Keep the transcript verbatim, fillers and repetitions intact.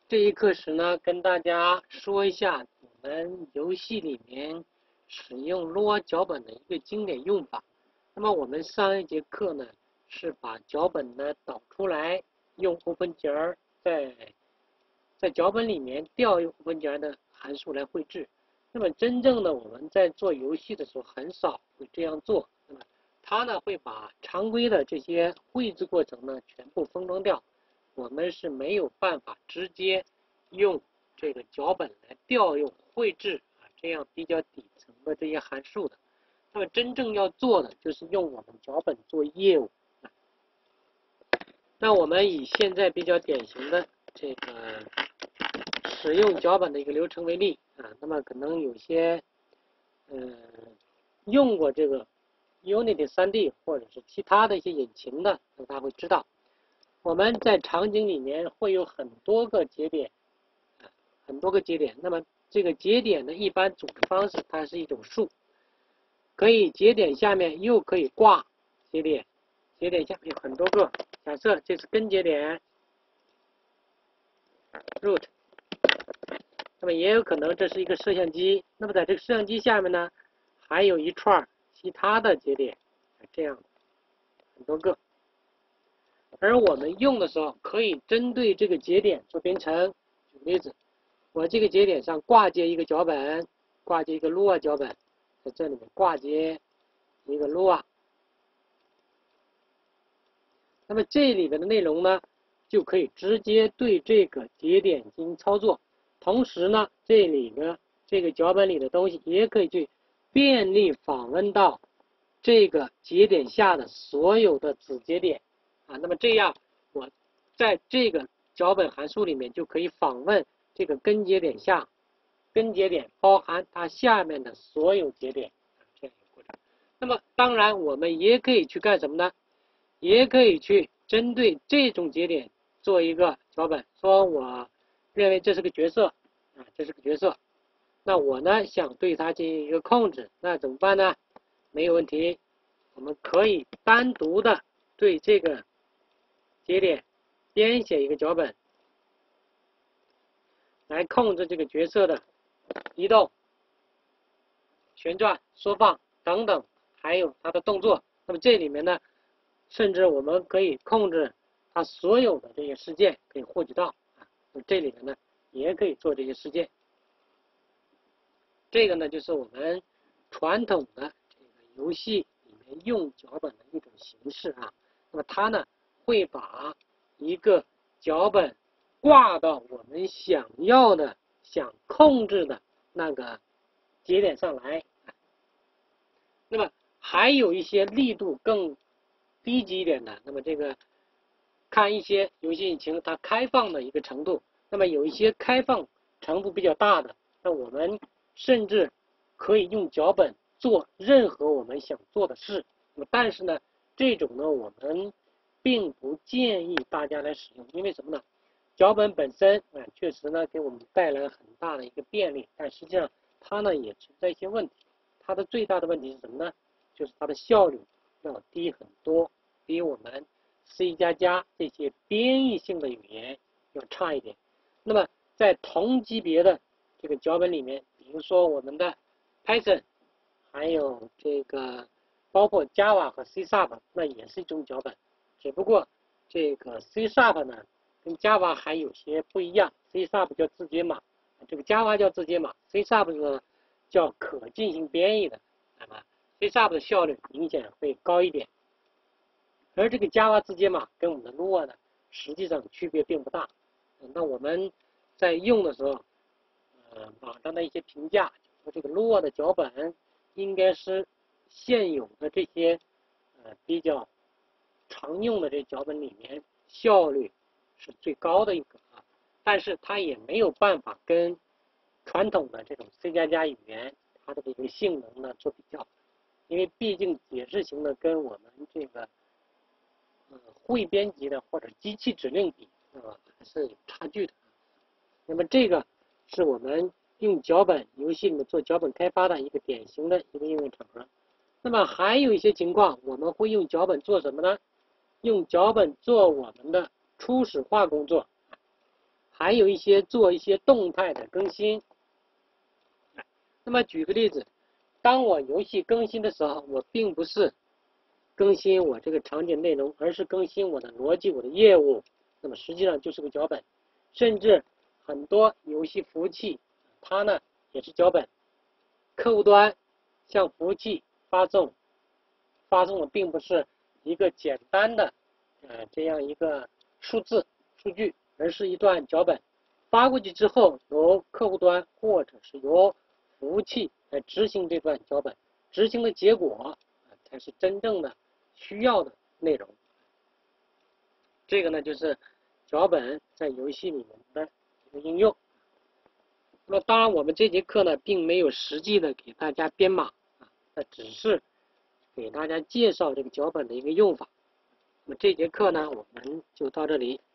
这一课时呢，跟大家说一下我们游戏里面使用 Lua 脚本的一个经典用法。那么我们上一节课呢，是把脚本呢导出来，用 OpenGL 在在脚本里面调用 OpenGL 的函数来绘制。那么真正的我们在做游戏的时候很少会这样做。那么它呢会把常规的这些绘制过程呢全部封装掉。我们是没有办法直接用这个脚本来调用绘制啊这样比较底层的这些函数的。那么真正要做的就是用我们脚本做业务。那我们以现在比较典型的这个使用脚本的一个流程为例啊，那么可能有些嗯、呃、用过这个 Unity 三 D 或者是其他的一些引擎的，那他会知道。我们在场景里面会有很多个节点，很多个节点。那么这个节点的一般组织方式，它是一种树，可以节点下面又可以挂节点，节点下面有很多个。假设这是根节点 root， 那么也有可能这是一个摄像机。那么在这个摄像机下面呢，还有一串其他的节点，这样很多个。而我们用的时候，可以针对这个节点做编程。举个例子，我这个节点上挂接一个脚本，挂接一个 Lua 脚本，在这里面挂接一个 Lua。那么这里面的内容呢，就可以直接对这个节点进行操作。同时呢，这里的这个脚本里的东西也可以去便利访问到这个节点下的所有的子节点。啊，那么这样我在这个脚本函数里面就可以访问这个根节点下，根节点包含它下面的所有节点，这样一个过程。那么当然我们也可以去干什么呢？也可以去针对这种节点做一个脚本，说我认为这是个角色啊，这是个角色，那我呢想对它进行一个控制，那怎么办呢？没有问题，我们可以单独的对这个节点编写一个脚本，来控制这个角色的移动、旋转、缩放等等，还有它的动作。那么这里面呢，甚至我们可以控制它所有的这些事件可以获取到啊。这里面呢也可以做这些事件。这个呢就是我们传统的这个游戏里面用脚本的一种形式啊。那么它呢会把一个脚本挂到我们想要的、想控制的那个节点上来。那么还有一些力度更低级一点的，那么这个看一些游戏引擎它开放的一个程度，那么有一些开放程度比较大的，那我们甚至可以用脚本做任何我们想做的事。那么但是呢，这种呢我们并不建议大家来使用，因为什么呢？脚本本身啊，确实呢给我们带来了很大的一个便利，但实际上它呢也存在一些问题。它的最大的问题是什么呢？就是它的效率要低很多，比我们 C 加加这些编译性的语言要差一点。那么在同级别的这个脚本里面，比如说我们的 Python， 还有这个包括 Java 和 C Sharp， 那也是一种脚本，只不过这个 C Sharp 呢跟 Java 还有些不一样。C Sharp 叫字节码，这个 Java 叫字节码 ，C Sharp 是叫可进行编译的，那么 C Sharp 的效率明显会高一点。而这个 Java 字节码跟我们的 Lua 呢，实际上区别并不大。那我们在用的时候，呃，网上的一些评价说这个 Lua 的脚本应该是现有的这些呃比较常用的这脚本里面效率是最高的一个啊，但是它也没有办法跟传统的这种 C 加加语言它的这个性能呢做比较，因为毕竟解释型的跟我们这个呃会编辑的或者机器指令比啊还是有差距的。那么这个是我们用脚本游戏里面做脚本开发的一个典型的一个应用场合。那么还有一些情况，我们会用脚本做什么呢？用脚本做我们的初始化工作。 还有一些做一些动态的更新。那么举个例子，当我游戏更新的时候，我并不是更新我这个场景内容，而是更新我的逻辑、我的业务。那么实际上就是个脚本，甚至很多游戏服务器它呢也是脚本。客户端向服务器发送发送的并不是一个简单的呃这样一个数字数据，而是一段脚本，发过去之后由客户端或者是由服务器来执行这段脚本，执行的结果才是真正的需要的内容。这个呢就是脚本在游戏里面的一个应用。那么当然我们这节课呢并没有实际的给大家编码啊，那只是给大家介绍这个脚本的一个用法。那么这节课呢我们就到这里。